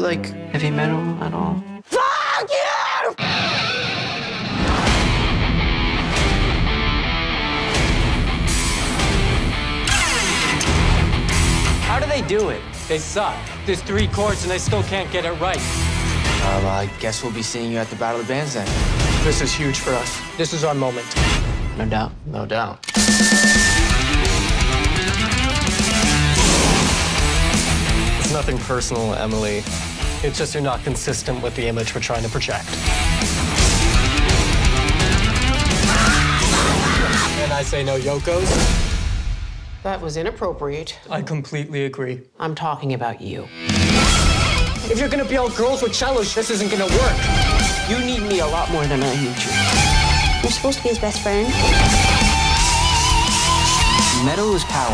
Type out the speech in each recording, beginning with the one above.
like heavy metal at all? Fuck you! How do they do it? They suck. There's 3 chords and they still can't get it right. I guess we'll be seeing you at the Battle of the Bands then. This is huge for us. This is our moment. No doubt, no doubt. It's nothing personal, Emily. It's just you're not consistent with the image we're trying to project. And I say no Yokos. That was inappropriate. I completely agree. I'm talking about you. If you're gonna be all girls with cellos, this isn't gonna work. You need me a lot more than I need you. You're supposed to be his best friend. Metal is power.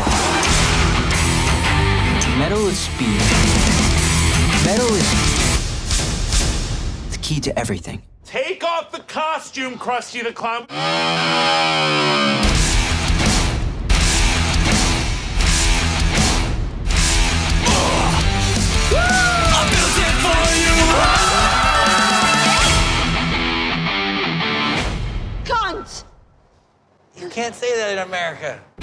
Metal is speed. Metal is the key to everything. Take off the costume, Krusty the Clown. Cunt! You can't say that in America.